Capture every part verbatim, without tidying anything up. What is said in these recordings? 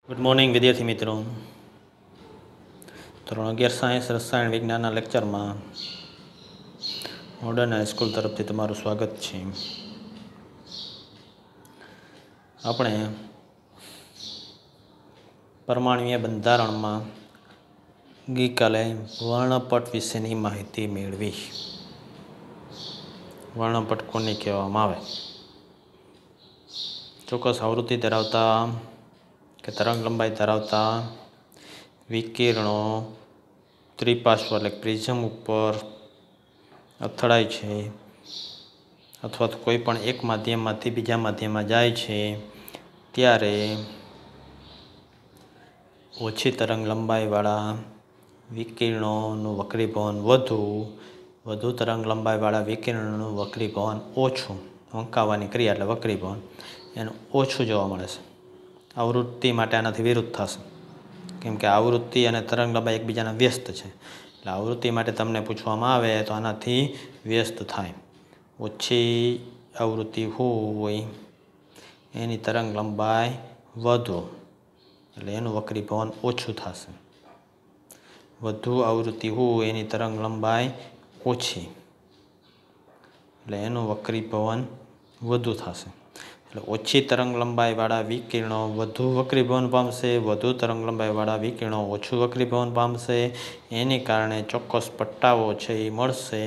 Good morning વિદ્યાર્થી મિત્રો. ધોરણ અગિયાર સાયન્સ રસાયણ વિજ્ઞાનના લેક્ચરમાં મોડર્ન હાઈસ્કૂલ તરફથી તમારું સ્વાગત છે. આપણે પરમાણ્વીય બંધારણમાં ગઈકાલે વર્ણપટ વિશેની માહિતી મેળવી. વર્ણપટ કોને કહેવામાં આવે? ચોક્કસ આવૃત્તિ ધરાવતા કે તરંગ લંબાઈ ધરાવતા વિકિરણો ત્રિપાર્શ્વ એટલે પ્રિઝમ ઉપર અથડાય છે અથવા તો કોઈ પણ એક માધ્યમમાંથી બીજા માધ્યમમાં જાય છે ત્યારે ઓછી તરંગ લંબાઈવાળા વિકિરણોનું વક્રીભવન વધુ વધુ તરંગ લંબાઈવાળા વિકિરણોનું વક્રીભવન ઓછું, વંકાવાની ક્રિયા એટલે વક્રીભવન એનું ઓછું જોવા મળે છે. આવૃત્તિ માટે આનાથી વિરુદ્ધ થશે, કેમ કે આવૃત્તિ અને તરંગ લંબાઈ એકબીજાના વ્યસ્ત છે. એટલે આવૃત્તિ માટે તમને પૂછવામાં આવે તો આનાથી વ્યસ્ત થાય. ઓછી આવૃત્તિ હોય એની તરંગ લંબાઈ વધુ એટલે એનું વક્રીભવન ઓછું થશે. વધુ આવૃત્તિ હોય એની તરંગ લંબાઈ ઓછી એટલે એનું વક્રીભવન વધુ થશે. એટલે ઓછી તરંગ લંબાઈવાળા વિકિરણો વધુ વક્રીભવન પામશે, વધુ તરંગ લંબાઈવાળા વિકિરણો ઓછું વક્રીભવન પામશે. એને કારણે ચોક્કસ પટ્ટાઓ છે એ મળશે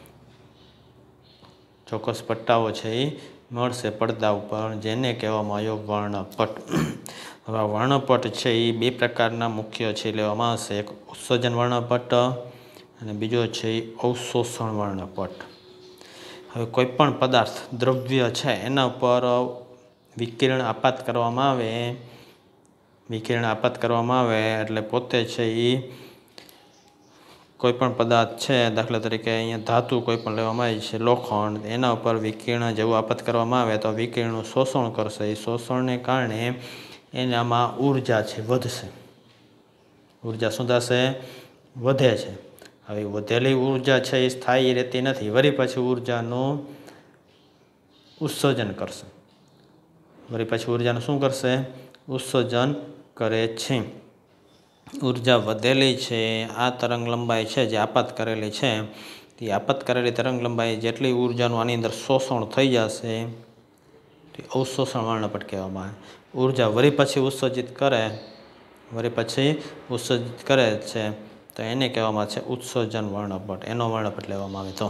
ચોક્કસ પટ્ટાઓ છે એ મળશે પડદા ઉપર, જેને કહેવામાં આવ્યો વર્ણપટ. હવે આ વર્ણપટ છે એ બે પ્રકારના મુખ્ય છે લેવામાં આવશે. એક ઉત્સર્જન વર્ણપટ અને બીજો છે એ અવશોષણ વર્ણપટ. હવે કોઈ પણ પદાર્થ દ્રવ્ય છે એના ઉપર વિકિરણ આપાત કરવામાં આવે વિકિરણ આપાત કરવામાં આવે એટલે પોતે છે એ કોઈ પણ પદાર્થ છે, દાખલા તરીકે અહીંયા ધાતુ કોઈ પણ લેવામાં આવી છે, લોખંડ, એના ઉપર વિકિરણ જેવું આપાત કરવામાં આવે તો વિકિરણનું શોષણ કરશે. એ શોષણને કારણે એનામાં ઉર્જા છે વધશે, ઉર્જા શું થશે? વધે છે. હવે વધેલી ઉર્જા છે એ સ્થાયી રહેતી નથી, વળી પછી ઉર્જાનું ઉત્સર્જન કરશે. વળી પછી ઉર્જાનું શું કરશે? ઉત્સર્જન કરે છે. ઉર્જા વધેલી છે, આ તરંગ લંબાઈ છે જે આપાત કરેલી છે તે આપાત કરેલી તરંગ લંબાઈ જેટલી ઉર્જાનું આની અંદર શોષણ થઈ જશે તે અવશોષણ વર્ણપટ કહેવામાં આવે. ઉર્જા વળી પછી ઉત્સર્જિત કરે વળી પછી ઉત્સર્જિત કરે છે તો એને કહેવામાં છે ઉત્સર્જન વર્ણપટ. એનો વર્ણપટ લેવામાં આવે તો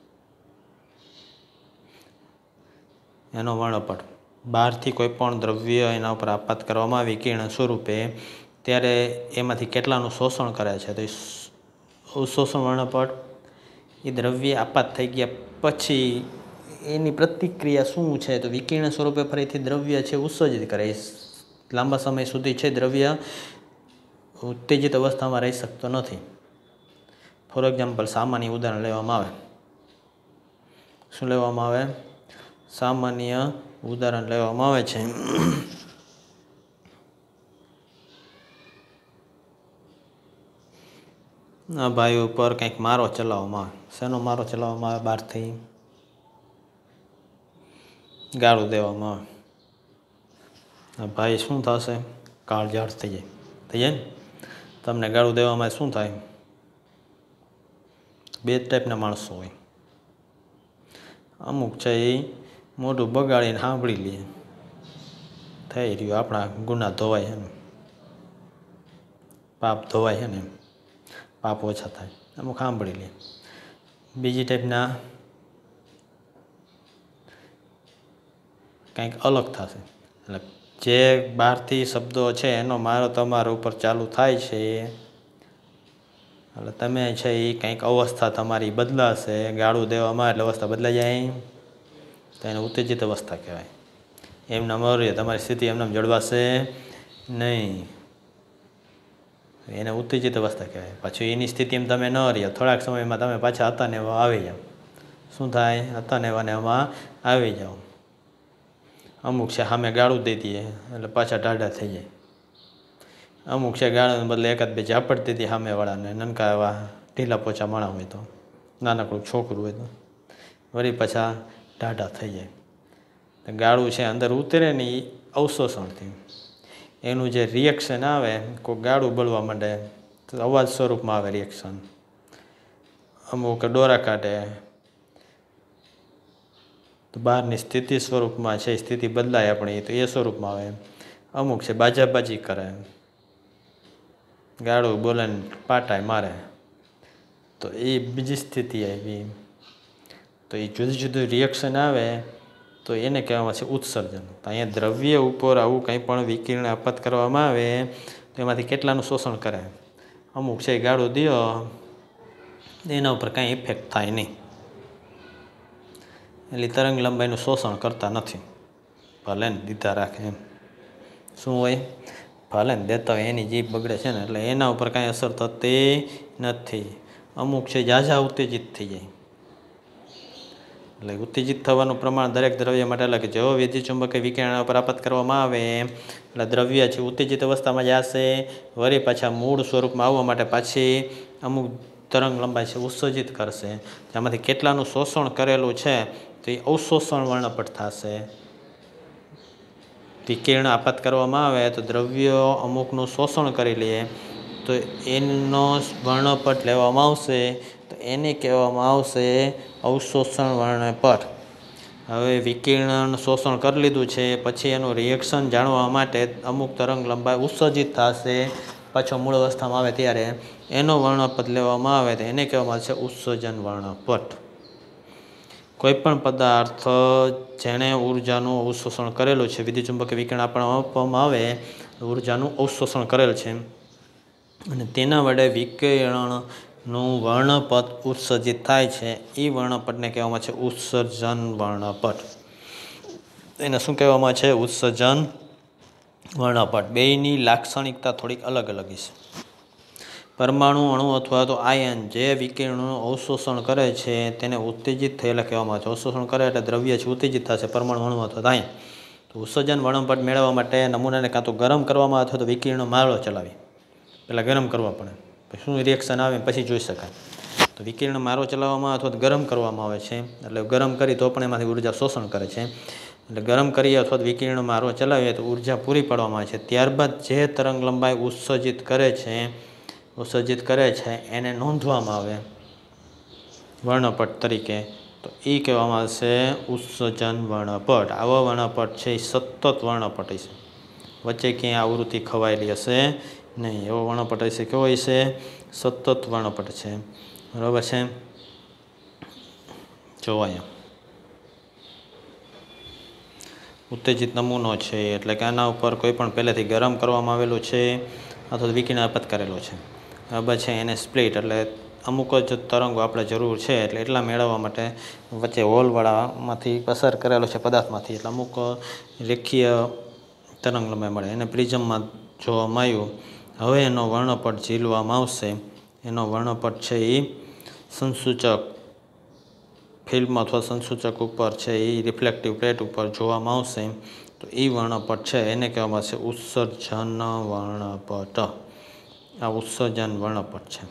એનો વર્ણપટ બહારથી કોઈ પણ દ્રવ્ય એના ઉપર આપાત કરવામાં આવે વિકિરણ સ્વરૂપે, ત્યારે એમાંથી કેટલાનું શોષણ કરે છે તો અવશોષણ વર્ણપટ. એ દ્રવ્ય આપાત થઈ ગયા પછી એની પ્રતિક્રિયા શું છે તો વિકિરણ સ્વરૂપે ફરીથી દ્રવ્ય છે ઉત્સર્જિત કરે. લાંબા સમય સુધી છે દ્રવ્ય ઉત્તેજિત અવસ્થામાં રહી શકતો નથી. ફોર એક્ઝામ્પલ સામાન્ય ઉદાહરણ લેવામાં આવે. શું લેવામાં આવે? સામાન્ય ઉદાહરણ લેવામાં આવે છે. આ ભાઈ ઉપર કંઈક મારો ચલાવવામાં આવે. શેનો મારો ચલાવવામાં આવે? બહારથી ગાળું દેવામાં આવે. આ ભાઈ શું થશે? કાળઝાળ થઈ જાય થઈ જાય ને. તમને ગાળું દેવામાં શું થાય? બે ટાઈપના માણસો હોય. અમુક છે એ મોઢું બગાડીને સાંભળી લે, થઈ રહ્યું આપણા ગુના ધોવાય છે ને, પાપ ધોવાય છે ને, પાપ ઓછા થાય, અમુક સાંભળી લે. બીજી ટાઈપના કંઈક અલગ થશે. એટલે જે બહારથી શબ્દો છે એનો મારો તમારા ઉપર ચાલુ થાય છે એટલે તમે છે એ કંઈક અવસ્થા તમારી બદલાશે. ગાળું દેવામાં એટલે અવસ્થા બદલાઈ જાય તો એને ઉત્તેજિત અવસ્થા કહેવાય. એમના મરે તમારી સ્થિતિ એમને જળવાશે નહીં, એને ઉત્તેજિત અવસ્થા કહેવાય. પાછું એની સ્થિતિમાં તમે ન રહ્યો, થોડાક સમયમાં તમે પાછા હતા ને એવા આવી જાઓ. શું થાય? હતા ને એવાને એમાં આવી જાઓ. અમુક છે સામે ગાળું દઈ દઈએ એટલે પાછા ટાઢા થઈ જાય. અમુક છે ગાળાને બદલે એકાદ બે ઝાપટ દીધી સામેવાળાને, નનકા એવા ઢીલા પોચા માણા હોય તો, નાનકડું છોકરું હોય તો વળી પાછા ટાઢા થઈ જાય. ગાળું છે અંદર ઉતરે ને એ અવશોષણથી, એનું જે રિએક્શન આવે, કોઈ ગાળું બળવા માંડે તો અવાજ સ્વરૂપમાં આવે રિએક્શન, અમુક ડોરા કાઢે તો બહારની સ્થિતિ સ્વરૂપમાં છે, સ્થિતિ બદલાય આપણી તો એ સ્વરૂપમાં આવે. અમુક છે બાજાબાજી કરે, ગાળું બોલે ને પાટાય મારે તો એ બીજી સ્થિતિ આવી. તો એ જુદું જુદું રિએક્શન આવે તો એને કહેવામાં છે ઉત્સર્જન. તો અહીંયા દ્રવ્ય ઉપર આવું કંઈ પણ વિકિરણ આપાત કરવામાં આવે તો એમાંથી કેટલાનું શોષણ કરે. અમુક છે ગાળું દો એના ઉપર કાંઈ ઇફેક્ટ થાય નહીં, એટલે તરંગ લંબાઈનું શોષણ કરતા નથી, ભલે ને દીધા રાખે એમ. શું હોય? ભલે ને દેતા હોય, એની જીભ બગડે છે ને એટલે એના ઉપર કાંઈ અસર થતી નથી. અમુક છે ઝાઝા ઉત્તેજિત થઈ જાય, એટલે ઉત્તેજિત થવાનું પ્રમાણ દરેક દ્રવ્ય માટે અલગ. જેવો વિદ્યુતચુંબકીય વિકિરણ ઉપર આપાત કરવામાં આવે એટલે દ્રવ્ય છે ઉત્તેજિત અવસ્થામાં જશે, વળી પાછા મૂળ સ્વરૂપમાં આવવા માટે પાછી અમુક તરંગ લંબાઈ છે ઉત્સર્જિત કરશે. જેમાંથી કેટલાનું શોષણ કરેલું છે તો એ અવશોષણ વર્ણપટ થશે. વિકિરણ આપાત કરવામાં આવે તો દ્રવ્યો અમુકનું શોષણ કરી લે તો એનો વર્ણપટ લેવામાં આવશે, તો એને કહેવામાં આવશે અવશોષણ વર્ણપટ. હવે વિકિરણ શોષણ કરી લીધું છે પછી એનું રિએક્શન જાણવા માટે અમુક તરંગ લંબાઈ ઉત્સર્જિત થશે, પાછો મૂળ અવસ્થામાં આવે ત્યારે એનો વર્ણપટ લેવામાં આવે તો એને કહેવામાં આવે છે ઉત્સર્જન વર્ણપટ. કોઈપણ પદાર્થ જેણે ઉર્જાનું અવશોષણ કરેલું છે, વિદ્યુતચુંબકીય વિકિરણ આપણને આપવામાં આવે ઉર્જાનું અવશોષણ કરેલ છે અને તેના વડે વિકિરણનું વર્ણપટ ઉત્સર્જિત થાય છે, એ વર્ણપટને કહેવામાં છે ઉત્સર્જન વર્ણપટ. એને શું કહેવામાં છે? ઉત્સર્જન વર્ણપટ. બેયની લાક્ષણિકતા થોડીક અલગ અલગ છે. પરમાણુ, અણુ અથવા તો આયન જે વિકિરણનું અવશોષણ કરે છે તેને ઉત્તેજિત થયેલા કહેવામાં આવે છે. અવશોષણ કરે એટલે દ્રવ્ય છે ઉત્તેજિત થશે, પરમાણુ, અણુ અથવા તો આયન. તો ઉત્સર્જન વર્ણપટ મેળવવા માટે નમૂનાને કાં તો ગરમ કરવામાં અથવા તો વિકિરણનો મારો ચલાવી, પહેલાં ગરમ કરવા પડે, પછી શું રિએક્શન આવે પછી જોઈ શકાય. તો વિકિરણ મારો ચલાવવામાં અથવા તો ગરમ કરવામાં આવે છે, એટલે ગરમ કરી તો પણ એમાંથી ઉર્જા શોષણ કરે છે. એટલે ગરમ કરીએ અથવા તો વિકિરણ મારો ચલાવીએ તો ઉર્જા પૂરી પાડવામાં આવે છે. ત્યારબાદ જે તરંગ લંબાઈ ઉત્સર્જિત કરે છે ઉત્સર્જિત કરે છે એને નોંધવામાં આવે વર્ણપટ તરીકે, તો એ કહેવામાં આવશે ઉત્સર્જન વર્ણપટ. આવો વર્ણપટ છે એ સતત વર્ણપટ હશે, વચ્ચે ક્યાંય આવૃત્તિ ખવાયેલી હશે નહીં. એવો વર્ણપટ હશે. કેવો હશે? સતત વર્ણપટ છે. બરાબર છે. જોવો અહીંયા ઉત્તેજિત નમૂનો છે એટલે કે આના ઉપર કોઈ પણ પહેલેથી ગરમ કરવામાં આવેલું છે અથવા તો વિકિરણ આપાત કરેલો છે. બરાબર છે. એને સ્પ્લિટ એટલે અમુક જ તરંગો આપણે જરૂર છે એટલે એટલા મેળવવા માટે વચ્ચે હોલવાળામાંથી પસાર કરેલો છે પદાર્થમાંથી, એટલે અમુક રેખીય તરંગ લંબાઈ મળે. એને પ્રિઝમમાં જોવામાં આવ્યું. હવે એનો વર્ણપટ ઝીલવામાં આવશે. એનો વર્ણપટ છે એ સંસૂચક ફિલ્મ અથવા સંસૂચક ઉપર છે એ રિફ્લેક્ટિવ પ્લેટ ઉપર જોવામાં આવશે. તો એ વર્ણપટ છે એને કહેવામાં આવશે ઉત્સર્જન વર્ણપટ. આ ઉત્સર્જન વર્ણપટ છે.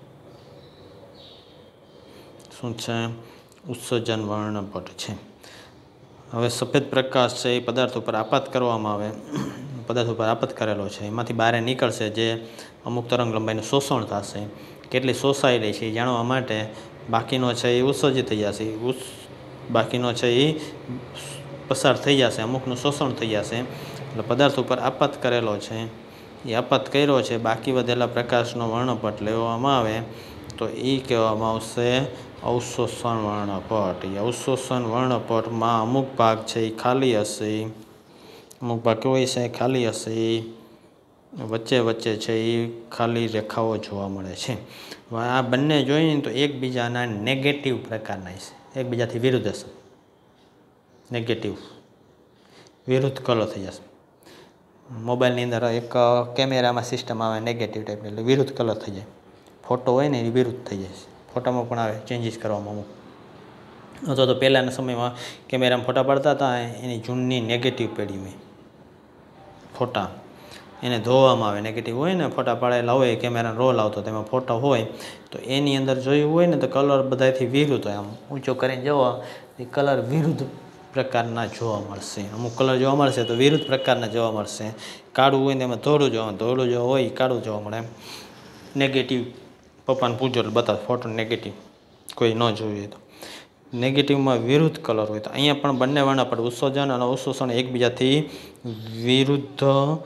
શું છે? ઉત્સર્જન વર્ણપટ છે. હવે સફેદ પ્રકાશ છે એ પદાર્થ ઉપર આપાત કરવામાં આવે, પદાર્થ ઉપર આપાત કરેલો છે, એમાંથી બહાર નીકળશે જે અમુક તરંગ લંબાઈનું શોષણ થશે. કેટલી શોષાયેલી છે એ જાણવા માટે બાકીનો છે એ ઉત્સર્જિત થઈ જશે, બાકીનો છે એ પસાર થઈ જશે, અમુકનું શોષણ થઈ જશે. એટલે પદાર્થ ઉપર આપાત કરેલો છે એ આપાત કર્યો છે, બાકી વધેલા પ્રકાશનો વર્ણપટ લેવામાં આવે તો એ કહેવામાં આવશે અવશોષણ વર્ણપટ. એ અવશોષણ વર્ણપટમાં અમુક ભાગ છે એ ખાલી હશે, અમુક ભાગ કેવો હશે? ખાલી હશે. વચ્ચે વચ્ચે છે એ ખાલી રેખાઓ જોવા મળે છે. આ બંને જોઈએ તો એકબીજાના નેગેટિવ પ્રકારના છે, એકબીજાથી વિરુદ્ધ હશે, નેગેટિવ વિરુદ્ધ કલર થઈ જશે. મોબાઈલની અંદર એક કેમેરામાં સિસ્ટમ આવે નેગેટિવ ટાઈપની, એટલે વિરુદ્ધ કલર થઈ જાય. ફોટો હોય ને એ વિરુદ્ધ થઈ જાય. ફોટામાં પણ આવે ચેન્જીસ કરવામાં અમુક. અથવા તો પહેલાંના સમયમાં કેમેરામાં ફોટા પાડતા હતા, એની જૂની નેગેટિવ પેઢી હોય ફોટા, એને ધોવામાં આવે. નેગેટિવ હોય ને ફોટા પાડેલા હોય, કેમેરાનો રોલ આવતો તેમાં ફોટો હોય તો એની અંદર જોયું હોય ને તો કલર બધાથી વિરુદ્ધ હોય. આમ ઊંચો કરીને જવો એ કલર વિરુદ્ધ પ્રકારના જોવા મળશે, અમુક કલર જોવા મળશે તો વિરુદ્ધ પ્રકારના જોવા મળશે. કાળું હોય ને એમાં ધોળું જોવા ધોળું જો હોય એ કાળું જોવા મળે. નેગેટિવ પપ્પાને પૂછો એટલે બતાવે ફોટો નેગેટિવ, કોઈ ન જોઈએ તો. નેગેટિવમાં વિરુદ્ધ કલર હોય તો અહીંયા પણ બંને વર્ણપટ ઉત્સર્જન અને અવશોષણ એકબીજાથી વિરુદ્ધ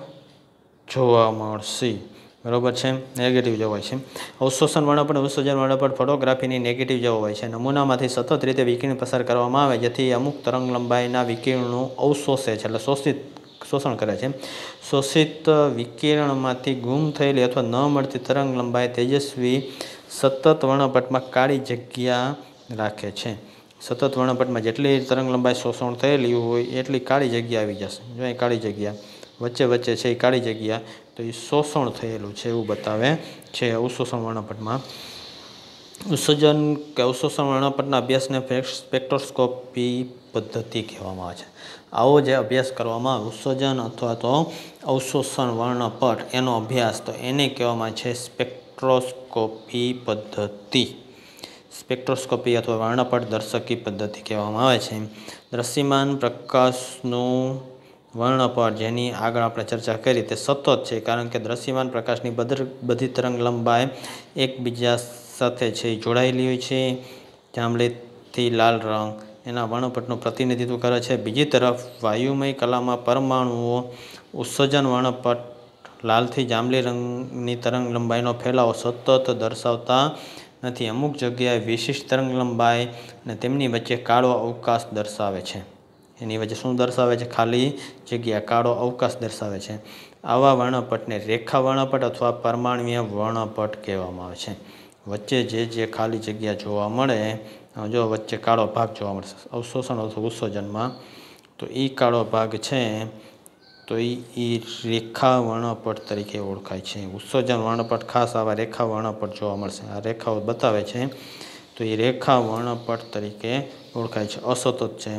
જોવા મળશે. બરાબર છે, નેગેટિવ જોવાય છે. અવશોષણ વર્ણપટ ઉત્સર્જન વર્ણપટ ફોટોગ્રાફીની નેગેટિવ જોવાય છે. નમૂનામાંથી સતત રીતે વિકિરણ પસાર કરવામાં આવે જેથી અમુક તરંગ લંબાઈના વિકિરણો અવશોષે છે, એટલે શોષિત શોષણ કરે છે. શોષિત વિકિરણમાંથી ગુમ થયેલી અથવા ન મળતી તરંગ લંબાઈ તેજસ્વી સતત વર્ણપટમાં કાળી જગ્યા રાખે છે. સતત વર્ણપટમાં જેટલી તરંગ લંબાઈ શોષણ થયેલી હોય એટલી કાળી જગ્યા આવી જશે. જો અહીં કાળી જગ્યા વચ્ચે વચ્ચે છે એ કાળી જગ્યા, તો એ શોષણ થયેલું છે એવું બતાવે છે અવશોષણ વર્ણપટમાં. ઉત્સર્જન કે અવશોષણ વર્ણપટના અભ્યાસને સ્પેક્ટ્રોસ્કોપી પદ્ધતિ કહેવામાં આવે છે. આવો જે અભ્યાસ કરવામાં આવે ઉત્સર્જન અથવા તો અવશોષણ વર્ણપટ એનો અભ્યાસ, તો એને કહેવામાં છે સ્પેક્ટ્રોસ્કોપી પદ્ધતિ. સ્પેક્ટ્રોસ્કોપી અથવા વર્ણપટ દર્શકી પદ્ધતિ કહેવામાં આવે છે. દ્રશ્યમાન પ્રકાશનું વર્ણપટ જેની આગળ આપણે ચર્ચા કરી તે સતત છે, કારણ કે દ્રશ્યમાન પ્રકાશની બધી તરંગ લંબાઈ એકબીજા સાથે છે જોડાયેલી હોય છે. જાંબલીથી લાલ રંગ એના વર્ણપટનું પ્રતિનિધિત્વ કરે છે. બીજી તરફ વાયુમય કલામાં પરમાણુઓ ઉત્સર્જન વર્ણપટ લાલથી જાંબલી રંગની તરંગ લંબાઈનો ફેલાવો સતત દર્શાવતા નથી. અમુક જગ્યાએ વિશિષ્ટ તરંગ લંબાઈ અને તેમની વચ્ચે કાળો અવકાશ દર્શાવે છે. એની વચ્ચે શું દર્શાવે છે? ખાલી જગ્યા, કાળો અવકાશ દર્શાવે છે. આવા વર્ણપટને રેખા વર્ણપટ અથવા પરમાણ્વીય વર્ણપટ કહેવામાં આવે છે. વચ્ચે જે જે ખાલી જગ્યા જોવા મળે, જો વચ્ચે કાળો ભાગ જોવા મળશે અવશોષણ અથવા ઉત્સર્જનમાં, તો એ કાળો ભાગ છે તો એ રેખા વર્ણપટ તરીકે ઓળખાય છે. ઉત્સર્જન વર્ણપટ ખાસ આવા રેખા વર્ણપટ જોવા મળશે. આ રેખાઓ બતાવે છે તો એ રેખા વર્ણપટ તરીકે ઓળખાય છે. અસતત છે.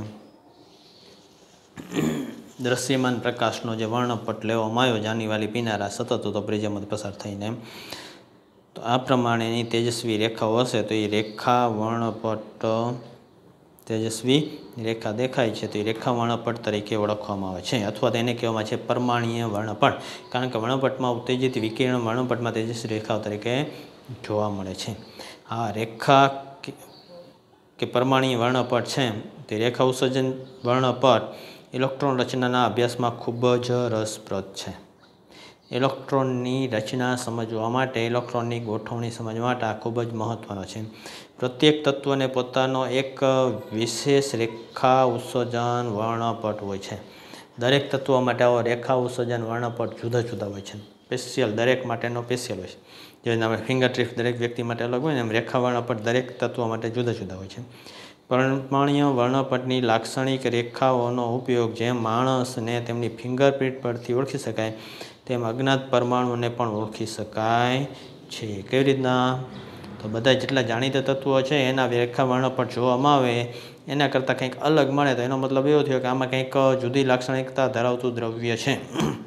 દ્રશ્યમાન પ્રકાશનો જે વર્ણપટ લેવામાં આવ્યો જાનીવાલી પીનારા સતત હતો પ્રિઝમમાંથી પસાર થઈને, તો આ પ્રમાણેની તેજસ્વી રેખાઓ હશે તો એ રેખા વર્ણપટ, તેજસ્વી રેખા દેખાય છે તો એ રેખા વર્ણપટ તરીકે ઓળખવામાં આવે છે. અથવા તેને કહેવામાં છે પરમાણીય વર્ણપટ, કારણ કે વર્ણપટમાં ઉત્તેજિત વિકિરણ વર્ણપટમાં તેજસ્વી રેખાઓ તરીકે જોવા મળે છે. આ રેખા કે પરમાણીય વર્ણપટ છે તે રેખા ઉત્સર્જન વર્ણપટ ઇલેક્ટ્રોન રચનાના અભ્યાસમાં ખૂબ જ રસપ્રદ છે. ઇલેક્ટ્રોનની રચના સમજવા માટે, ઇલેક્ટ્રોનની ગોઠવણી સમજવા માટે આ ખૂબ જ મહત્ત્વનો છે. પ્રત્યેક તત્વને પોતાનો એક વિશેષ રેખા ઉત્સર્જન વર્ણપટ હોય છે. દરેક તત્વો માટે આવો રેખા ઉત્સર્જન વર્ણપટ જુદા જુદા હોય છે. સ્પેશિયલ, દરેક માટેનો સ્પેશિયલ હોય છે. જેવી આપણે ફિંગર ટિપ દરેક વ્યક્તિ માટે અલગ હોય ને, એમ રેખા વર્ણપટ દરેક તત્વો માટે જુદા જુદા હોય છે. પરમાણ્વીય વર્ણપટની લાક્ષણિક રેખાઓનો ઉપયોગ જેમ માણસને તેમની ફિંગરપ્રિન્ટ પરથી ઓળખી શકાય, તેમ અજ્ઞાત પરમાણુને પણ ઓળખી શકાય છે. કેવી રીતના? તો બધા જેટલા જાણીતા તત્વો છે એના રેખા વર્ણપટ જોવામાં આવે એના કરતાં કંઈક અલગ મળે તો એનો મતલબ એવો થયો કે આમાં કંઈક જુદી લાક્ષણિકતા ધરાવતું દ્રવ્ય છે.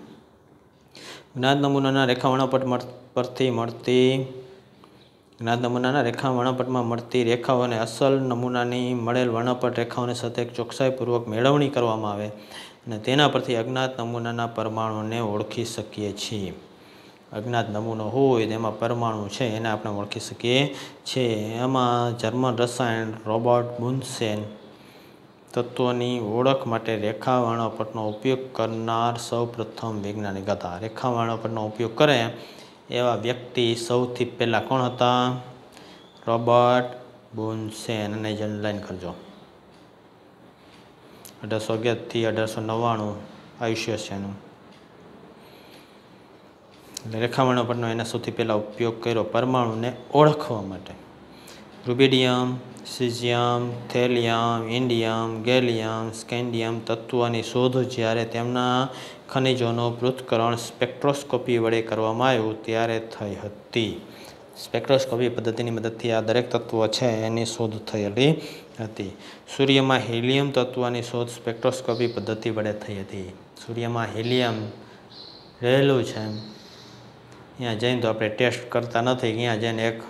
જ્ઞાત નમૂનાના રેખા વર્ણપટ પરથી મળતી જ્ઞાત નમૂનાના રેખા વર્ણપટમાં મળતી રેખાઓને અસલ નમૂનાની મળેલ વર્ણપટ રેખાઓની સાથે ચોકસાઈપૂર્વક મેળવણી કરવામાં આવે અને તેના પરથી અજ્ઞાત નમૂનાના પરમાણુને ઓળખી શકીએ છીએ. અજ્ઞાત નમૂનો હોય તેમાં પરમાણુ છે એને આપણે ઓળખી શકીએ છીએ. એમાં જર્મન રસાયણ રોબર્ટ બુન્સેન તત્વોની ઓળખ માટે રેખા વર્ણપટનો ઉપયોગ કરનાર સૌ પ્રથમ વૈજ્ઞાનિક હતા. રેખા વર્ણપટનો ઉપયોગ કરે એવા વ્યક્તિ સૌથી પહેલાં કોણ હતા? Robert Bunsen. અને જનલાઈન કરજો. અઢારસો અગિયારથી અઢારસો નવ્વાણું આયુષ્ય છે એનું. એટલે રેખા વર્ણપટનો એને સૌથી પહેલાં ઉપયોગ કર્યો પરમાણુને ઓળખવા માટે. Rubidium, caesium, thallium, indium, gallium, scandium તત્વોની શોધ જ્યારે તેમના ખનિજોનું પૃથ્થકરણ સ્પેક્ટ્રોસ્કોપી વડે કરવામાં આવ્યું ત્યારે થઈ હતી. સ્પેક્ટ્રોસ્કોપી પદ્ધતિની મદદથી આ દરેક તત્વો છે એની શોધ થયેલી હતી. સૂર્યમાં હિલિયમ તત્વની શોધ સ્પેક્ટ્રોસ્કોપી પદ્ધતિ વડે થઈ હતી. સૂર્યમાં હિલિયમ રહેલું છે, ત્યાં જઈને તો આપણે ટેસ્ટ કરતા નથી, ત્યાં જઈને એક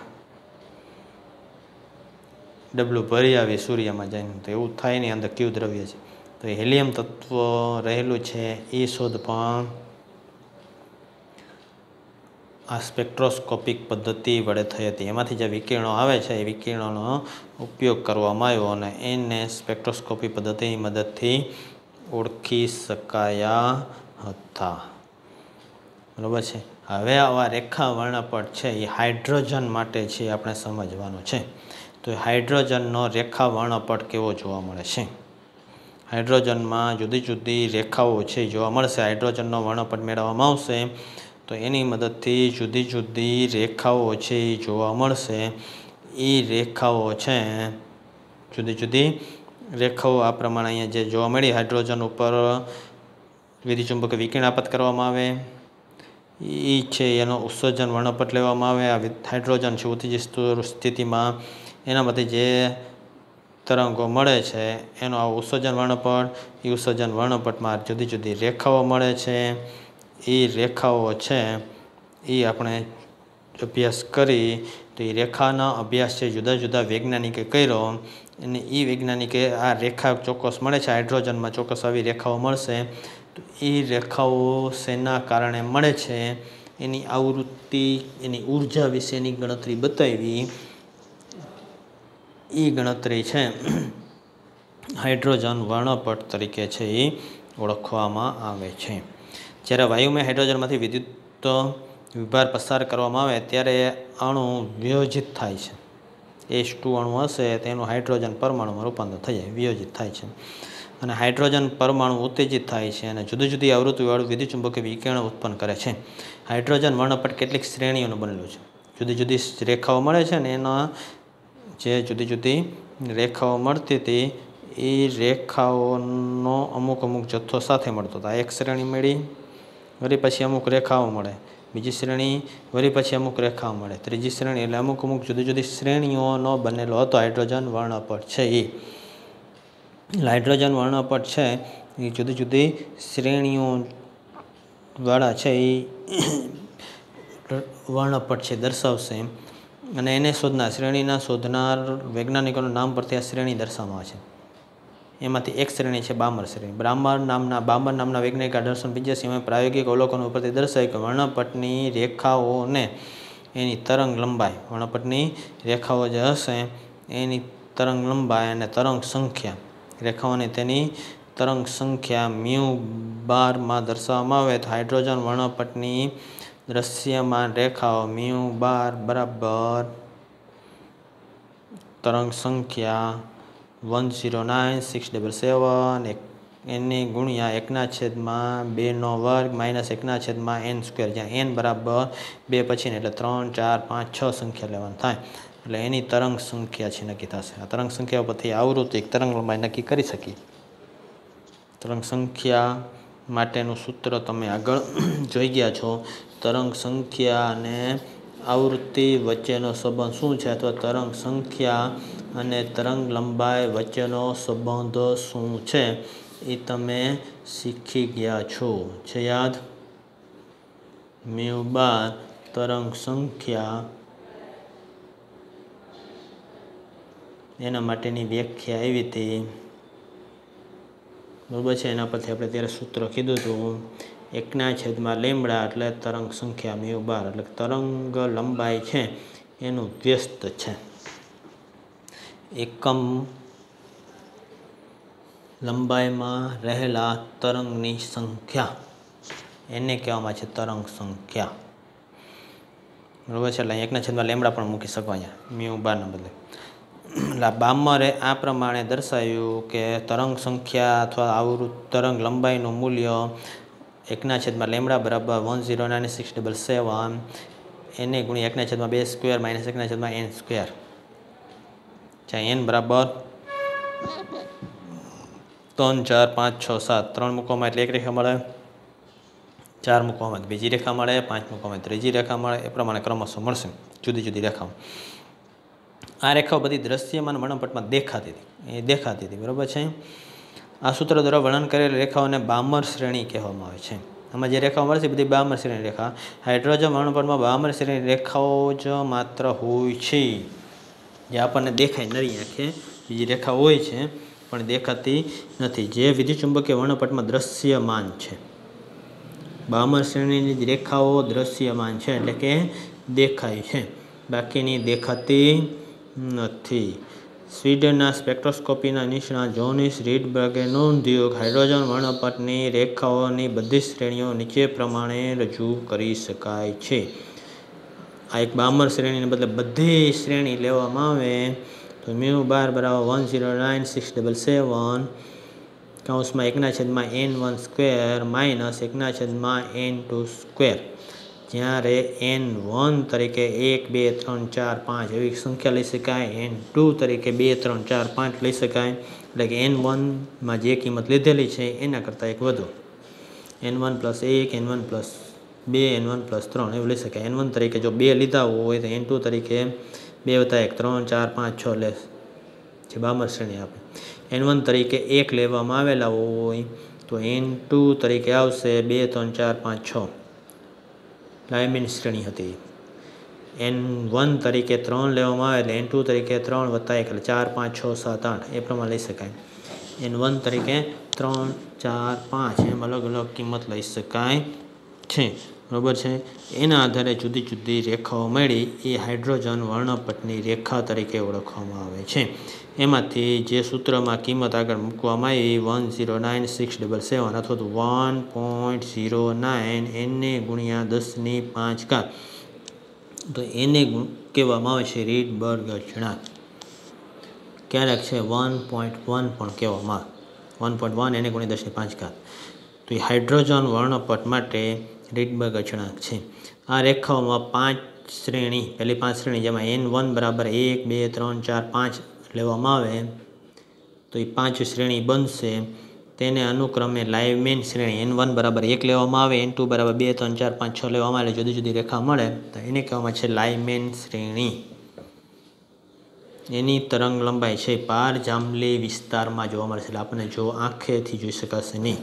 ડબલું ભરી આવી સૂર્યમાં જઈને, તો એવું થાય નહીં અંદર કયું દ્રવ્ય છે. તો હેલિયમ તત્વ રહેલું છે એ શોધ પણ આ સ્પેક્ટ્રોસ્કોપિક પદ્ધતિ વડે થઈ હતી. એમાંથી જે વિકિરણો આવે છે એ વિકિરણોનો ઉપયોગ કરવામાં આવ્યો અને એને સ્પેક્ટ્રોસ્કોપી પદ્ધતિની મદદથી ઓળખી શકાયા હતા. બરાબર છે. હવે આવા રેખા વર્ણપટ છે એ હાઇડ્રોજન માટે છે, આપણે સમજવાનું છે. તો હાઇડ્રોજનનો રેખા વર્ણપટ કેવો જોવા મળે છે? હાઇડ્રોજનમાં જુદી જુદી રેખાઓ છે જોવા મળશે. હાઇડ્રોજનનો વર્ણપટ મેળવવામાં આવશે તો એની મદદથી જુદી જુદી રેખાઓ છે એ જોવા મળશે. એ રેખાઓ છે, જુદી જુદી રેખાઓ આ પ્રમાણે અહીંયા જે જોવા મળી. હાઇડ્રોજન ઉપર વિદ્યુતચુંબકીય વિકિરણ આપત કરવામાં આવે એ છે, એનો ઉત્સર્જન વર્ણપટ લેવામાં આવે. આ હાઇડ્રોજન છે ઉત્તેજિત સ્થિતિમાં એનામાંથી જે તરંગો મળે છે એનો આ ઉત્સર્જન વર્ણપટ, એ ઉત્સર્જન વર્ણપટમાં જુદી જુદી રેખાઓ મળે છે. એ રેખાઓ છે એ આપણે અભ્યાસ કરી તો એ રેખાના અભ્યાસ છે જુદા જુદા વૈજ્ઞાનિકે કર્યો અને એ વૈજ્ઞાનિકે આ રેખા ચોક્કસ મળે છે. હાઇડ્રોજનમાં ચોક્કસ આવી રેખાઓ મળશે. તો એ રેખાઓ શેના કારણે મળે છે એની આવૃત્તિ, એની ઉર્જા વિશેની ગણતરી બતાવી. એ ગણતરી છે હાઇડ્રોજન વર્ણપટ તરીકે છે એ ઓળખવામાં આવે છે. જ્યારે વાયુમય હાઇડ્રોજનમાંથી વિદ્યુત વિભાર પસાર કરવામાં આવે ત્યારે અણુ વિયોજિત થાય છે. એચ ટુ અણુ હશે તેનું હાઇડ્રોજન પરમાણુમાં રૂપાંતર થઈ જાય, વિયોજિત થાય છે અને હાઇડ્રોજન પરમાણુ ઉત્તેજિત થાય છે અને જુદી જુદી આવૃત્તિવાળું વિદ્યુતચુંબકીય વિકિરણ ઉત્પન્ન કરે છે. હાઇડ્રોજન વર્ણપટ કેટલીક શ્રેણીઓનું બનેલું છે. જુદી જુદી રેખાઓ મળે છે ને એના જે જુદી જુદી રેખાઓ મળતી હતી એ રેખાઓનો અમુક અમુક જથ્થો સાથે મળતો હતો. એક શ્રેણી મળી, વળી પછી અમુક રેખાઓ મળે, બીજી શ્રેણી, વળી પછી અમુક રેખાઓ મળે, ત્રીજી શ્રેણી, એટલે અમુક અમુક જુદી જુદી શ્રેણીઓનો બનેલો હતો હાઇડ્રોજન વર્ણપટ છે એ. હાઇડ્રોજન વર્ણપટ છે એ જુદી જુદી શ્રેણીઓવાળા છે એ વર્ણપટ છે દર્શાવશે અને એને શોધનાર, શ્રેણીના શોધનાર વૈજ્ઞાનિકોના નામ પરથી આ શ્રેણી દર્શાવવામાં આવે છે. એમાંથી એક શ્રેણી છે બામર શ્રેણી. બ્રામર નામના બામર નામના વૈજ્ઞાનિક અઢારસો પંચ્યાસીમાં પ્રાયોગિક અવલોકનો ઉપરથી દર્શાવ્યું કે વર્ણપટની રેખાઓને એની તરંગ લંબાઈ, વર્ણપટની રેખાઓ જે હશે એની તરંગ લંબાઈ અને તરંગ સંખ્યા, રેખાઓની તેની તરંગ સંખ્યા મ્યુ બારમાં દર્શાવવામાં આવે તો હાઇડ્રોજન વર્ણપટની દ્રશ્યમાન રેખાઓ મ્યુ બાર બરાબર તરંગ સંખ્યા one zero nine six double seven એક એની ગુણ્યા એકના છેદમાં બેનો વર્ગ માઇનસ એકના છેદમાં એન સ્ક્વેર, જ્યાં એન બરાબર બે પછી ને એટલે ત્રણ, ચાર, પાંચ, છ સંખ્યા લેવાની થાય એટલે એની તરંગ સંખ્યા છે નક્કી થશે. આ તરંગ સંખ્યા પરથી આવૃત્તિ તરંગ લંબાઈ નક્કી કરી શકીએ. તરંગ સંખ્યા માટેનું સૂત્ર તમે આગળ જોઈ ગયા છો. તરંગ સંખ્યા અને આવૃત્તિ વચ્ચેનો સંબંધ શું છે, અથવા તરંગ સંખ્યા અને તરંગ લંબાઈ વચ્ચેનો સંબંધ શું છે એ તમે શીખી ગયા છો. છે યાદ? મ્યુ બાર તરંગ સંખ્યા એના માટેની વ્યાખ્યા આવી હતી. બરાબર છે. એના પરથી આપણે ત્યારે સૂત્ર કીધું હતું એકના છેદમાં લેમડા એટલે તરંગ સંખ્યા મ્યુ બાર એટલે તરંગ લંબાઈ છે એનું વ્યસ્ત છે. એકમ લંબાઈમાં રહેલા તરંગની સંખ્યા એને કહેવામાં છે તરંગ સંખ્યા. બરાબર છે. એટલે એકના છેદમાં લેમડા પણ મૂકી શકો અહીંયા મ્યુ બારના બદલે. એટલે બામરે આ પ્રમાણે દર્શાવ્યું કે તરંગ સંખ્યા અથવા આવૃત્ત તરંગ લંબાઈનું મૂલ્ય એકના છેદમાં લેમડા બરાબર one zero nine six double seven એને ગુણ્યા એકના છેદમાં બે સ્ક્વેર માઇનસ એકના છેદમાં એન સ્ક્વેર, જ્યાં એન બરાબર ત્રણ, ચાર, પાંચ, છ, સાત, ત્રણ મૂકવામાં એટલે એક રેખા મળે, ચાર મૂકવામાં બીજી રેખા મળે, પાંચ મૂકવામાં ત્રીજી રેખા મળે. એ પ્રમાણે ક્રમશઃ મળશે જુદી જુદી રેખાઓ. આ રેખાઓ બધી દ્રશ્યમાન વર્ણપટમાં દેખાતી હતી એ દેખાતી હતી બરાબર છે. આ સૂત્ર દ્વારા વર્ણન કરેલી રેખાઓને બામર શ્રેણી કહેવામાં આવે છે. આમાં જે રેખાઓ મળશે બધી બામર શ્રેણી રેખા. હાઇડ્રોજન વર્ણપટમાં બામર શ્રેણી રેખાઓ જ માત્ર હોય છે જે આપણને દેખાય નરી આંખે. બીજી રેખા હોય છે પણ દેખાતી નથી, જે વિદ્યુતચુંબકીય વર્ણપટમાં દ્રશ્યમાન છે. બામર શ્રેણીની જ રેખાઓ દ્રશ્યમાન છે, એટલે કે દેખાય છે, બાકીની દેખાતી નથી. સ્વીડનના સ્પેક્ટ્રોસ્કોપીના નિષ્ણાત જોનિસ રીડબર્ગે નોંધ્યું કે હાઇડ્રોજન વર્ણપટની રેખાઓની બધી શ્રેણીઓ નીચે પ્રમાણે રજૂ કરી શકાય છે. આ એક બામર શ્રેણીને બદલે બધી શ્રેણી લેવામાં આવે તો મ્યુ બાર બરાબર one zero nine six double seven કૌંસમાં એકના છેદમાં એન વન સ્ક્વેર માઇનસ એકના છેદમાં એન ટુ સ્ક્વેર, જ્યારે એન વન તરીકે એક બે ત્રણ ચાર પાંચ એવી સંખ્યા લઈ શકાય, એન ટુ તરીકે બે ત્રણ ચાર પાંચ લઈ શકાય, એટલે કે એન વનમાં જે કિંમત લીધેલી છે એના કરતાં એક વધુ, એન વન પ્લસ એક, એન વન પ્લસ બે, એન વન પ્લસ ત્રણ એવું લઈ શકાય. એન વન તરીકે જો બે લીધા હોય તો એન ટુ તરીકે બે વત્તા એક ત્રણ ચાર પાંચ છ લે જે બામર શ્રેણી આપે. એન વન તરીકે એક લેવામાં આવેલા હોય તો એન ટુ તરીકે આવશે બે ત્રણ ચાર પાંચ છ, લાઇમેન શ્રેણી હતી. એન વન તરીકે ત્રણ લેવામાં આવે એટલે એન ટુ તરીકે ત્રણ વત્તા એક એટલે ચાર પાંચ છ સાત આઠ એ પ્રમાણે લઈ શકાય. એન વન તરીકે ત્રણ ચાર પાંચ એમ અલગ અલગ કિંમત લઈ શકાય છે, બરાબર છે. એના આધારે જુદી જુદી રેખાઓ મળી એ હાઇડ્રોજન વર્ણપટની રેખા તરીકે ઓળખવામાં આવે છે. એમાંથી જે સૂત્રમાં કિંમત આગળ મૂકવામાં આવી one zero nine six double seven અથવા તો વન પોઈન્ટ ઝીરો નાઇન એને ગુણ્યા દસની પાંચ ઘાત, તો એને કહેવામાં આવે છે રીડબર્ગ અચળાંક. ક્યારેક છે વન પોઈન્ટ વન પણ કહેવામાં આવે, વન પોઈન્ટ વન એને ગુણ્યા દસની પાંચ ઘાત, તો એ હાઇડ્રોજન વર્ણપટ માટે રીડબર્ગ અચળાંક છે. આ રેખાઓમાં પાંચ શ્રેણી, પહેલી પાંચ શ્રેણી જેમાં એન વન બરાબર એક બે ત્રણ ચાર પાંચ લેવામાં આવે તો એ પાંચ શ્રેણી બનશે. તેને અનુક્રમે લાઇમેન શ્રેણી એન વન બરાબર એક લેવામાં આવે, એન ટુ બરાબર બે ત્રણ ચાર પાંચ છ લેવામાં આવે, જુદી જુદી રેખા મળે તો એને કહેવામાં છે લાઇમેન શ્રેણી. એની તરંગ લંબાઈ છે પાર જાંબલી વિસ્તારમાં જોવા મળશે, એટલે આપણને જો આંખેથી જોઈ શકાશે નહીં.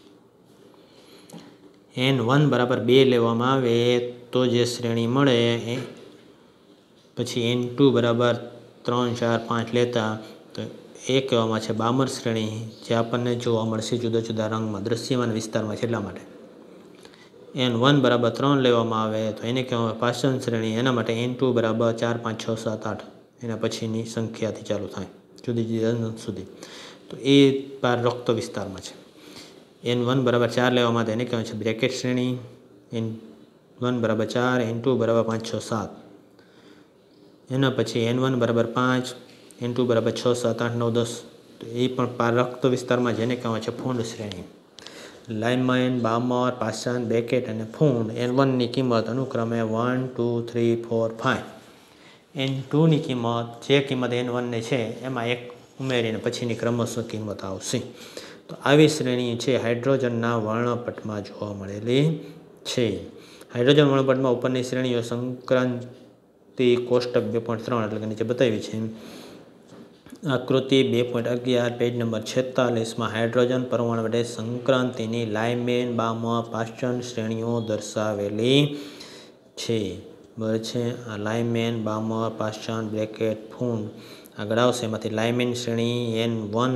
એન વન બરાબર બે લેવામાં આવે તો જે શ્રેણી મળે એ પછી એન ટુ બરાબર ત્રણ ચાર પાંચ લેતા તો એ કહેવામાં છે બામર શ્રેણી, જે આપણને જોવા મળશે જુદા જુદા રંગમાં દ્રશ્યમાન વિસ્તારમાં છે એટલા માટે. એન વન બરાબર ત્રણ લેવામાં આવે તો એને કહેવામાં પાચન શ્રેણી, એના માટે એન ટુ બરાબર ચાર પાંચ છ સાત આઠ એના પછીની સંખ્યાથી ચાલુ થાય જુદી જુદી અનંત સુધી, તો એ પાર રક્ત વિસ્તારમાં છે. એન વન બરાબર ચાર લેવામાં આવે એને કહેવાય છે બ્રેકેટ શ્રેણી, એન વન બરાબર ચાર, એન ટુ બરાબર પાંચ છ સાત, એના પછી એન વન બરાબર પાંચ, એન ટુ બરાબર છ સાત આઠ નવ દસ, તો એ પણ પાર રક્ત વિસ્તારમાં જેને કહેવાય છે ફૂંડ શ્રેણી. લાઇમેન, બામર, પાષાણ, બ્રેકેટ અને ફૂંડ એન વનની કિંમત અનુક્રમે one two three four five, n ટુની કિંમત જે કિંમત એન વનની છે એમાં એક ઉમેરીને પછીની ક્રમશઃ કિંમત આવશે. તો આવી શ્રેણી છે હાઇડ્રોજનના વર્ણપટમાં જોવા મળેલી છે. હાઇડ્રોજન વર્ણપટમાં ઉપરની શ્રેણીઓ સંક્રાંતિ કોષ્ટક બે પોઈન્ટ ત્રણ એટલે કે નીચે બતાવી છે. આકૃતિ બે પોઈન્ટ અગિયાર પેજ નંબર છેતાલીસમાં હાઇડ્રોજન પરમાણુ વડે સંક્રાંતિની લાઇમેન, બામર, પાષાણ શ્રેણીઓ દર્શાવેલી છે, બરાબર છે. આ લાઇમેન, બામર, પાષાણ, બ્રેકેટ, ફૂંડ આગળ આવશે. એમાંથી લાઇમેન શ્રેણી એન વન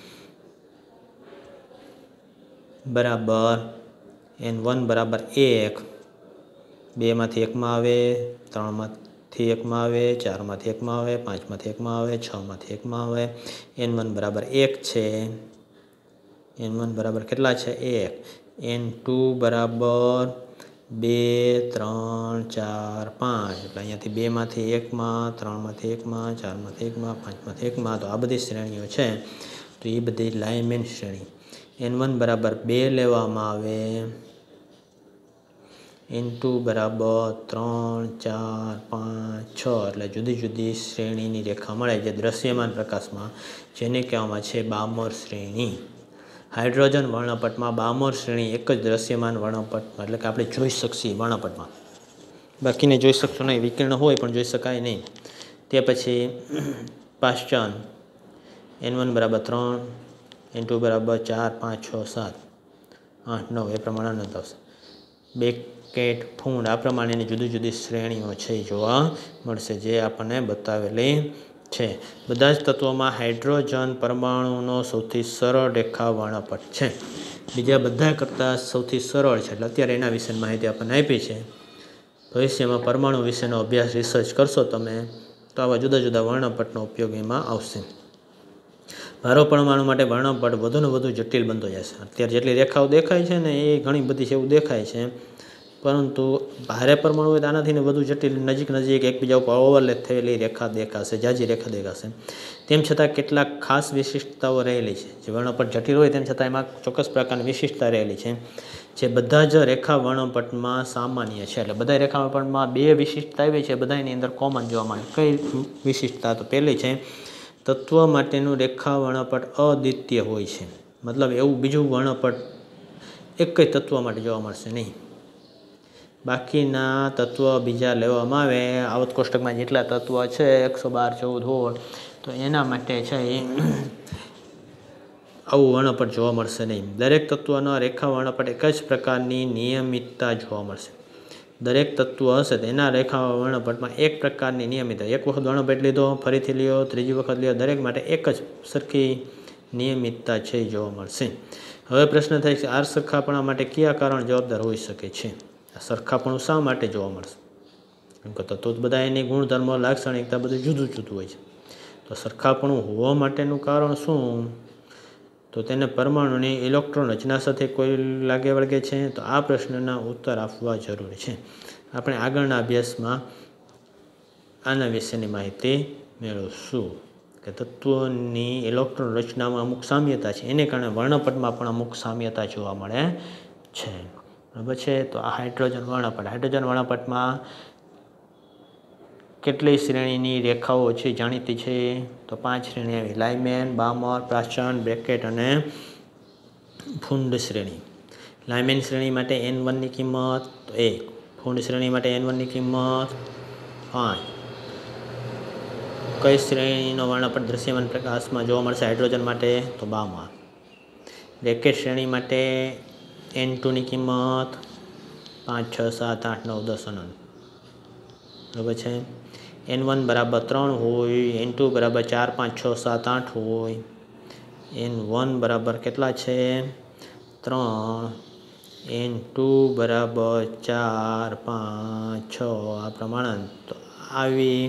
બરાબર એન વન બરાબર એક, બેમાંથી એકમાં આવે, ત્રણમાંથી એકમાં આવે, ચારમાંથી એકમાં આવે, પાંચમાંથી એકમાં આવે, છમાંથી એકમાં આવે. એન વન બરાબર એક છે, એન વન બરાબર કેટલા છે એક, એન ટુ બરાબર બે ત્રણ ચાર પાંચ, એટલે અહીંયાથી બેમાંથી એકમાં, ત્રણમાંથી એકમાં, ચારમાંથી એકમાં, પાંચમાંથી એકમાં, તો આ બધી શ્રેણીઓ છે તો એ બધી લાઇમેન શ્રેણી. એન વન બરાબર બે લેવામાં આવે, એન ટુ બરાબર ત્રણ ચાર પાંચ છ, એટલે જુદી જુદી શ્રેણીની રેખા મળે જે દ્રશ્યમાન પ્રકાશમાં, જેને કહેવામાં છે બામર શ્રેણી. હાઇડ્રોજન વર્ણપટમાં બામર શ્રેણી એક જ દ્રશ્યમાન વર્ણપટમાં, એટલે કે આપણે જોઈ શકીએ વર્ણપટમાં, બાકીને જોઈ શકશો નહીં, વિકિરણ હોય પણ જોઈ શકાય નહીં. તે પછી પાષાણ એન વન બરાબર ત્રણ, એન ટુ બરાબર ચાર પાંચ છ સાત આઠ નવ એ પ્રમાણે અનંત આવશે. બ્રેકેટ, ફૂંડ આ પ્રમાણેની જુદી જુદી શ્રેણીઓ છે એ જોવા મળશે જે આપણને બતાવેલી છે। બધા જ તત્વોમાં હાઇડ્રોજન પરમાણુનો સૌથી સરળ રેખા વર્ણપટ છે। બીજા બધા કરતાં સૌથી સરળ છે એટલે અત્યારે એના વિશેની માહિતી આપણને આપી છે। ભવિષ્યમાં પરમાણુ વિશેનો અભ્યાસ રિસર્ચ કરશો તમે તો આવા જુદા જુદા વર્ણપટનો ઉપયોગ એમાં આવશે। ભારો પરમાણુ માટે વર્ણપટ વધુને વધુ જટિલ બનતો જશે। અત્યારે જેટલી રેખાઓ દેખાય છે ને એ ઘણી બધી છે એવું દેખાય છે, પરંતુ ભારે પરમાણુ હોય તો આનાથી વધુ જટિલ નજીક નજીક એકબીજા ઉપર ઓવરલેપ થયેલી રેખા દેખાશે, જાજી રેખા દેખાશે। તેમ છતાં કેટલાક ખાસ વિશિષ્ટતાઓ રહેલી છે। જે વર્ણપટ જટિલ હોય તેમ છતાં એમાં ચોક્કસ પ્રકારની વિશિષ્ટતા રહેલી છે, જે બધા જ રેખા વર્ણપટમાં સામાન્ય છે। એટલે બધા રેખા વર્ણપટમાં બે વિશિષ્ટતા આવી છે, બધાની અંદર કોમન જોવા મળે। કઈ વિશિષ્ટતા? તો પહેલી છે, તત્વ માટેનું રેખા વર્ણપટ અદ્વિતીય હોય છે। મતલબ એવું બીજું વર્ણપટ એક જ તત્વ માટે જોવા મળશે નહીં। બાકીના તત્વ બીજા લેવામાં આવે, આવત કોષ્ટકમાં જેટલા તત્વ છે એકસો બાર ચૌદ સોળ, તો એના માટે છે એ આવું વર્ણપટ જોવા મળશે નહીં। દરેક તત્વના રેખા વર્ણપટ એક જ પ્રકારની નિયમિતતા જોવા મળશે। દરેક તત્વ હશે તો એના રેખા વર્ણપટમાં એક પ્રકારની નિયમિતતા, એક વખત વર્ણપટ લીધો ફરીથી લ્યો ત્રીજી વખત લ્યો, દરેક માટે એક જ સરખી નિયમિતતા છે એ જોવા મળશે। હવે પ્રશ્ન થાય છે, આ સરખાપણા માટે કયા કારણ જવાબદાર હોઈ શકે છે? સરખાપણું શા માટે જોવા મળશે? કેમ કે તત્વો બધા એની ગુણધર્મો લાક્ષણિકતા બધું જુદું જુદું હોય છે, તો સરખાપણું હોવા માટેનું કારણ શું? તો તેને પરમાણુની ઇલેક્ટ્રોન રચના સાથે કોઈ લાગે વળગે છે? તો આ પ્રશ્નના ઉત્તર આપવા જરૂરી છે। આપણે આગળના અભ્યાસમાં આના વિશેની માહિતી મેળવશું કે તત્વોની ઇલેક્ટ્રોન રચનામાં અમુક સામ્યતા છે, એને કારણે વર્ણપટમાં પણ અમુક સામ્યતા જોવા મળે છે। બરાબર છે? તો આ હાઇડ્રોજન વર્ણપટ, હાઇડ્રોજન વર્ણપટમાં કેટલી શ્રેણીની રેખાઓ છે જાણીતી છે? તો પાંચ શ્રેણી આવી, લાઇમેન, બામર, પ્રાચન, બ્રેકેટ અને ફુંડ શ્રેણી। લાઇમેન શ્રેણી માટે એન વનની કિંમત તો એક, ફુંડ શ્રેણી માટે એન વનની કિંમત પાંચ। કઈ શ્રેણીનો વર્ણપટ દ્રશ્યમાન પ્રકાશમાં જોવા મળશે હાઇડ્રોજન માટે? તો બામર। બ્રેકેટ શ્રેણી માટે એન ટુની કિંમત પાંચ, છ, સાત, આઠ, નવ, દસ, અનંત। બરાબર છે? એન વન બરાબર ત્રણ હોય, એન ટુ બરાબર ચાર, પાંચ, છ, સાત, આઠ હોય, એન વન બરાબર કેટલા છે? ત્રણ, એન ટુ બરાબર ચાર, પાંચ, છ, આ પ્રમાણે। તો આવી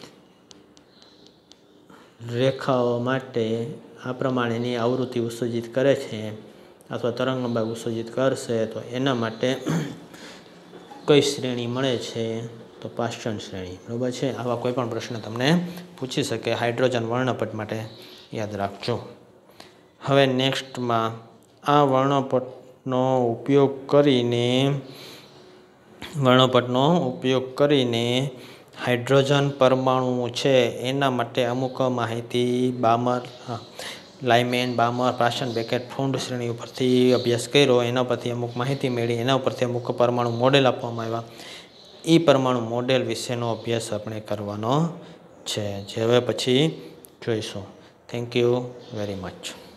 રેખાઓ માટે આ પ્રમાણેની આવૃત્તિ ઉત્સર્જિત કરે છે અથવા તરંગ લંબાઈ ઉત્સર્જિત કરશે, તો એના માટે કઈ શ્રેણી મળે છે? તો પાસ્ચન શ્રેણી। બરાબર છે? આવા કોઈ પણ પ્રશ્ન તમને પૂછી શકે હાઇડ્રોજન વર્ણપટ માટે, યાદ રાખજો। હવે નેક્સ્ટમાં આ વર્ણપટનો ઉપયોગ કરીને વર્ણપટનો ઉપયોગ કરીને હાઇડ્રોજન પરમાણુ છે એના માટે અમુક માહિતી બામર, લાઇમેન, બામર, પ્રાચન, બ્રેકેટ, ફુંડ શ્રેણી ઉપરથી અભ્યાસ કર્યો, એના પરથી અમુક માહિતી મેળવી, એના ઉપરથી અમુક પરમાણુ મોડેલ આપવામાં આવ્યા, એ પરમાણુ મોડેલ વિશેનો અભ્યાસ આપણે કરવાનો છે, જે હવે પછી જોઈશું। Thank you very much.